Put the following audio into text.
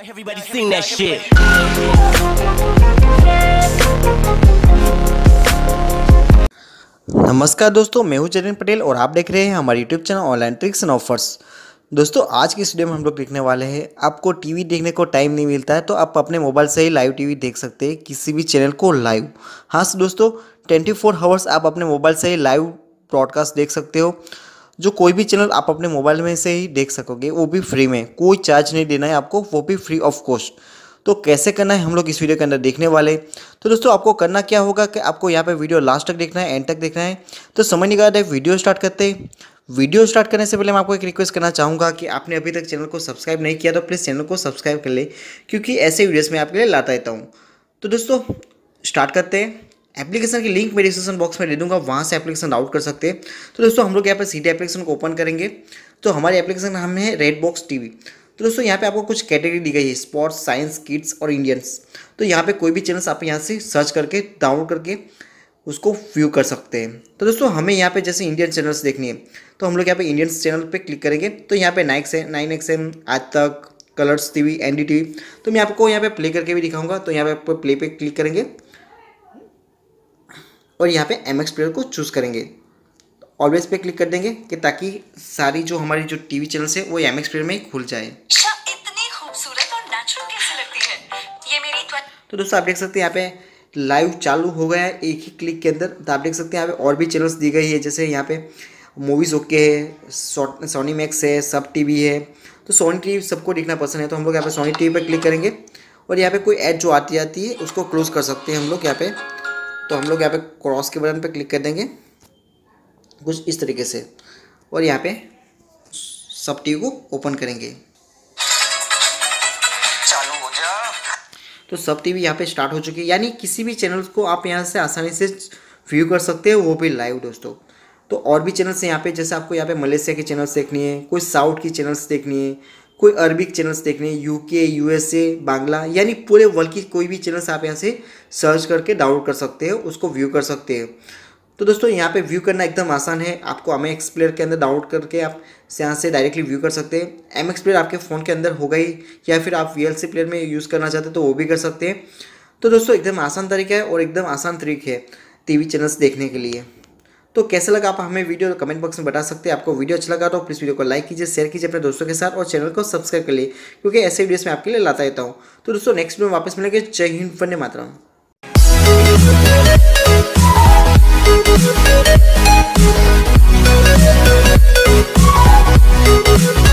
Everybody sing that shit. नमस्कार दोस्तों, मैं हूं चरण पटेल और आप देख रहे हैं हमारे YouTube channel online tricks and offers. दोस्तों आज की इस वीडियो में हम लोग देखने वाले हैं, आपको टीवी देखने को टाइम नहीं मिलता है तो आप अपने मोबाइल से ही लाइव टीवी देख सकते हैं, किसी भी चैनल को लाइव। हाँ दोस्तों, 24 आवर्स आप अपने मोबाइल से ही लाइव ब्रॉडकास्ट देख सकते हो। जो कोई भी चैनल आप अपने मोबाइल में से ही देख सकोगे, वो भी फ्री में, कोई चार्ज नहीं देना है आपको, वो भी फ्री ऑफ कॉस्ट। तो कैसे करना है हम लोग इस वीडियो के अंदर देखने वाले। तो दोस्तों आपको करना क्या होगा कि आपको यहाँ पे वीडियो लास्ट तक देखना है, एंड तक देखना है। तो समझ नहीं आ रहा है, वीडियो स्टार्ट करते हैं। वीडियो स्टार्ट करने से पहले मैं आपको एक रिक्वेस्ट करना चाहूँगा कि आपने अभी तक चैनल को सब्सक्राइब नहीं किया तो प्लीज़ चैनल को सब्सक्राइब कर ले, क्योंकि ऐसे वीडियोज़ मैं आपके लिए लाता रहता हूँ। तो दोस्तों स्टार्ट करते हैं। एप्लीकेशन की लिंक मैं डिस्क्रिप्शन बॉक्स में दे दूंगा, वहाँ से एप्लीकेशन डाउनलोड कर सकते हैं। तो दोस्तों हम लोग यहाँ पे सीधे एप्लीकेशन को ओपन करेंगे। तो हमारी एप्लीकेशन का नाम है रेड बॉक्स टीवी। तो दोस्तों यहाँ पे आपको कुछ कैटेगरी दी गई है, स्पोर्ट्स, साइंस, किड्स और इंडियंस। तो यहाँ पे कोई भी चैनल्स आप यहाँ से सर्च करके डाउनलोड करके उसको व्यू कर सकते हैं। तो दोस्तों हमें यहाँ पे जैसे इंडियन चैनल्स देखनी है तो हम लोग यहाँ पे इंडियंस चैनल पे क्लिक करेंगे। तो यहाँ पे 9XM, आज तक, कलर्स टीवी, NDTV। तो मैं आपको यहाँ पे प्ले करके भी दिखाऊंगा। तो यहाँ पे आपको प्ले पे क्लिक करेंगे और यहाँ पे MX प्लेयर को चूज़ करेंगे। ऑलवेज पे क्लिक कर देंगे कि ताकि सारी जो हमारी जो टीवी चैनल्स है वो MX प्लेयर में ही खुल जाए। इतनी खूबसूरत और नेचुरल कैसे लगती है ये मेरी त्वचा। तो दोस्तों आप देख सकते हैं यहाँ पे लाइव चालू हो गया है एक ही क्लिक के अंदर। तो आप देख सकते हैं यहाँ पे और भी चैनल्स दी गई है, जैसे यहाँ पे मूवीज़ ओके है, सोनी मैक्स है, सब टीवी है। तो सोनी टीवी सबको देखना पसंद है तो हम लोग यहाँ पे सोनी टीवी पर क्लिक करेंगे और यहाँ पे कोई ऐड जो आती है उसको क्लोज कर सकते हैं हम लोग यहाँ पे। तो हम लोग यहाँ पे क्रॉस के बटन पे क्लिक कर देंगे कुछ इस तरीके से, और यहाँ पे सब टीवी को ओपन करेंगे। चालू हो जा। तो सब टीवी यहाँ पे स्टार्ट हो चुकी है, यानी किसी भी चैनल्स को आप यहाँ से आसानी से व्यू कर सकते हो, वो भी लाइव दोस्तों। तो और भी चैनल्स हैं यहाँ पे, जैसे आपको यहाँ पे मलेशिया के चैनल्स देखनी है, कोई साउथ की चैनल्स देखनी है, कोई अरबिक चैनल्स देखने हैं, UK, USA, बांग्ला, यानी पूरे वर्ल्ड की कोई भी चैनल्स आप यहाँ से सर्च करके डाउनलोड कर सकते हो, उसको व्यू कर सकते हो। तो दोस्तों यहाँ पे व्यू करना एकदम आसान है। आपको MX प्लेयर के अंदर डाउनलोड करके आप यहाँ से डायरेक्टली व्यू कर सकते हैं। MX प्लेयर आपके फ़ोन के अंदर होगा ही, या फिर आप VLC प्लेयर में यूज़ करना चाहते हैं तो वो भी कर सकते हैं। तो दोस्तों एकदम आसान तरीका है और एकदम आसान तरीका है टीवी चैनल्स देखने के लिए। तो कैसा लगा आप हमें वीडियो कमेंट बॉक्स में बता सकते हैं। आपको वीडियो अच्छा लगा तो प्लीज़ वीडियो को लाइक कीजिए, शेयर कीजिए अपने दोस्तों के साथ और चैनल को सब्सक्राइब कर लिए, क्योंकि ऐसे वीडियोस मैं आपके लिए लाता रहता हूँ। तो दोस्तों नेक्स्ट वीडियो में वापस मिलेंगे। जय हिंद, वंदे मातरम।